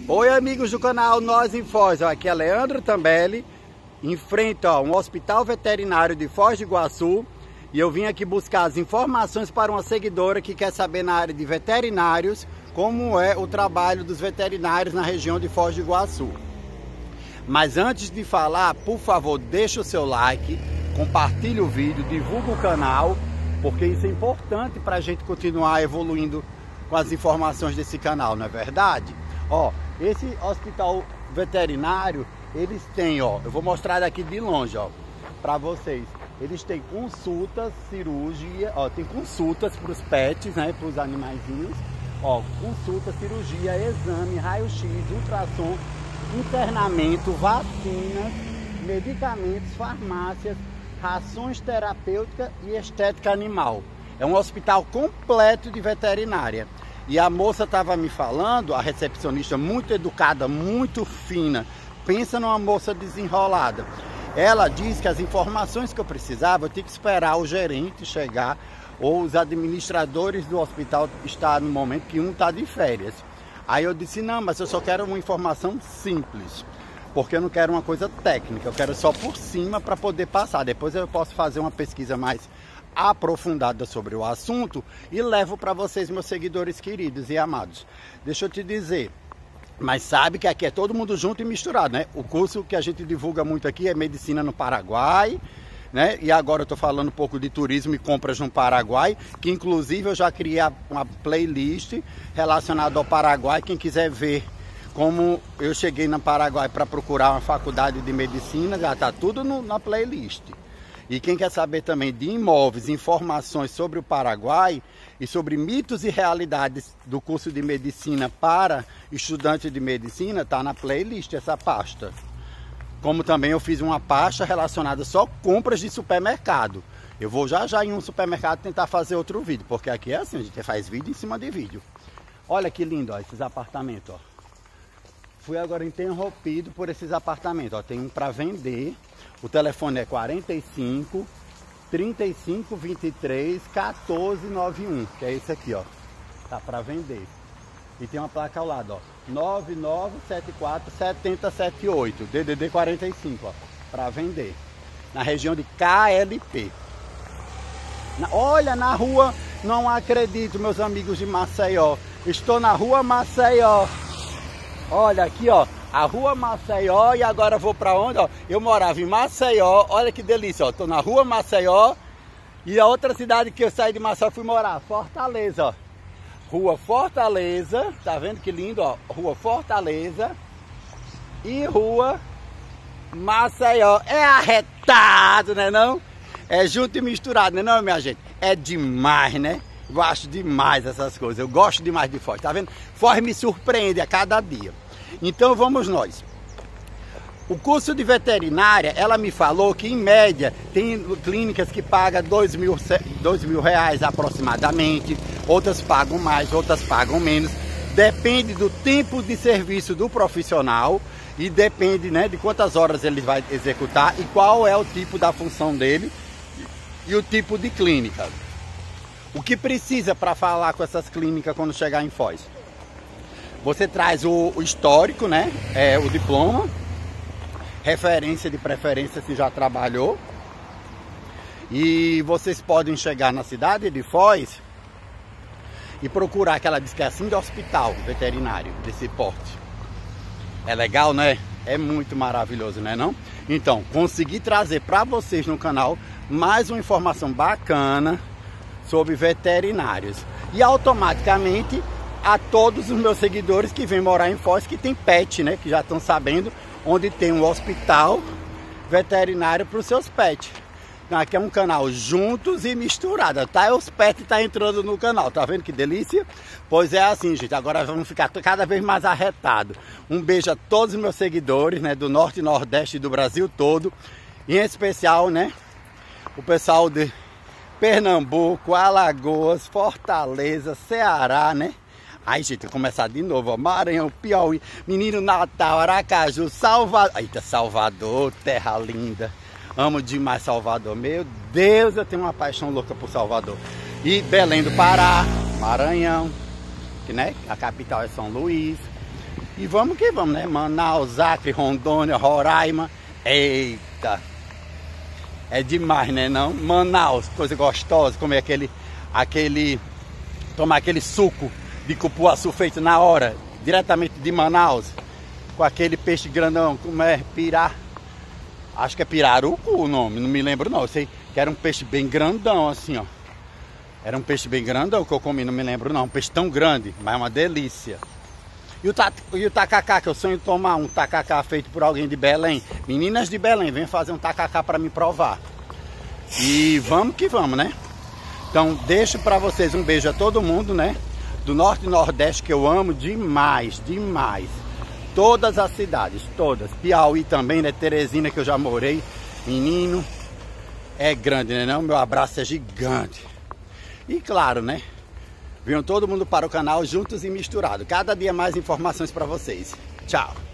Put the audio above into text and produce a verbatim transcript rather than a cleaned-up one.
Oi, amigos do canal Nós em Foz, aqui é Leandro Tambelli, em frente a um hospital veterinário de Foz do Iguaçu, e eu vim aqui buscar as informações para uma seguidora que quer saber na área de veterinários como é o trabalho dos veterinários na região de Foz do Iguaçu. Mas antes de falar, por favor, deixa o seu like, compartilhe o vídeo, divulga o canal, porque isso é importante para a gente continuar evoluindo com as informações desse canal, não é verdade? Ó, esse hospital veterinário, eles têm, ó, eu vou mostrar daqui de longe, ó, para vocês. Eles têm consultas, cirurgia, ó, tem consultas para os pets, né, para os animaizinhos, ó, consulta, cirurgia, exame, raio-x, ultrassom, internamento, vacinas, medicamentos, farmácias, rações terapêuticas e estética animal. É um hospital completo de veterinária. E a moça estava me falando, a recepcionista muito educada, muito fina, pensa numa moça desenrolada. Ela disse que as informações que eu precisava, eu tinha que esperar o gerente chegar ou os administradores do hospital estar no momento que um está de férias. Aí eu disse, não, mas eu só quero uma informação simples, porque eu não quero uma coisa técnica, eu quero só por cima para poder passar. Depois eu posso fazer uma pesquisa mais aprofundada sobre o assunto e levo para vocês, meus seguidores queridos e amados. Deixa eu te dizer, mas sabe que aqui é todo mundo junto e misturado, né? O curso que a gente divulga muito aqui é Medicina no Paraguai, né? E agora eu tô falando um pouco de turismo e compras no Paraguai, que inclusive eu já criei uma playlist relacionada ao Paraguai. Quem quiser ver como eu cheguei no Paraguai para procurar uma faculdade de medicina, já tá tudo no, na playlist. E quem quer saber também de imóveis, informações sobre o Paraguai e sobre mitos e realidades do curso de medicina para estudante de medicina, está na playlist essa pasta. Como também eu fiz uma pasta relacionada só com compras de supermercado. Eu vou já já em um supermercado tentar fazer outro vídeo, porque aqui é assim, a gente faz vídeo em cima de vídeo. Olha que lindo, ó, esses apartamentos, ó. Fui agora interrompido por esses apartamentos, ó. Tem um para vender. O telefone é quarenta e cinco, trinta e cinco, vinte e três, quatorze, noventa e um, que é esse aqui, ó. Tá para vender. E tem uma placa ao lado, ó. nove nove sete quatro, sete zero sete oito, D D D quarenta e cinco, ó. Para vender. Na região de K L P. Na, olha, na rua, não acredito, meus amigos de Maceió. Estou na rua Maceió. Olha aqui, ó. A rua Maceió, e agora vou para onde? Ó, eu morava em Maceió, olha que delícia, ó, tô na rua Maceió, e a outra cidade que eu saí de Maceió fui morar, Fortaleza, ó. Rua Fortaleza, tá vendo que lindo, ó, rua Fortaleza e rua Maceió. É arretado, né não? É junto e misturado, né não, minha gente? É demais, né? Gosto demais dessas coisas, eu gosto demais de Foz, tá vendo? Foz me surpreende a cada dia. Então vamos nós. O curso de veterinária, ela me falou que em média tem clínicas que pagam dois mil, dois mil reais aproximadamente, outras pagam mais, outras pagam menos. Depende do tempo de serviço do profissional e depende, né, de quantas horas ele vai executar e qual é o tipo da função dele e o tipo de clínica. O que precisa para falar com essas clínicas quando chegar em Foz? Você traz o, o histórico, né? É, o diploma, referência de preferência se já trabalhou. E vocês podem chegar na cidade de Foz e procurar aquela diz que é assim de hospital veterinário desse porte. É legal, né? É muito maravilhoso, né não? Então, consegui trazer para vocês no canal mais uma informação bacana sobre veterinários. E automaticamente a todos os meus seguidores que vêm morar em Foz, que tem pet, né? Que já estão sabendo onde tem um hospital veterinário para os seus pets. Então, aqui é um canal juntos e misturado, tá? Os pets tá entrando no canal, tá vendo que delícia? Pois é assim, gente, agora vamos ficar cada vez mais arretado. Um beijo a todos os meus seguidores, né? Do norte e nordeste do Brasil todo. Em especial, né? O pessoal de Pernambuco, Alagoas, Fortaleza, Ceará, né? Aí, gente, vou começar de novo, ó. Maranhão, Piauí, Menino Natal, Aracaju, Salvador. Eita, Salvador, terra linda. Amo demais Salvador. Meu Deus, eu tenho uma paixão louca por Salvador. E Belém do Pará, Maranhão, que, né, a capital é São Luís. E vamos que vamos, né? Manaus, Acre, Rondônia, Roraima. Eita! É demais, né? Não? Manaus, coisa gostosa, comer aquele, aquele, tomar aquele suco de cupuaçu feito na hora, diretamente de Manaus, com aquele peixe grandão, como é? Pirá. Acho que é pirarucu o nome, não me lembro não. Eu sei que era um peixe bem grandão, assim, ó. Era um peixe bem grandão que eu comi, não me lembro não. Um peixe tão grande, mas é uma delícia. E o, ta, e o tacacá, que eu sonho tomar um tacacá feito por alguém de Belém. Meninas de Belém, vem fazer um tacacá para me provar. E vamos que vamos, né? Então deixo para vocês um beijo a todo mundo, né? Do Norte e Nordeste, que eu amo demais, demais. Todas as cidades, todas. Piauí também, né? Teresina, que eu já morei. Menino, é grande, né? Não? Meu abraço é gigante. E claro, né? Venham todo mundo para o canal juntos e misturados. Cada dia mais informações para vocês. Tchau!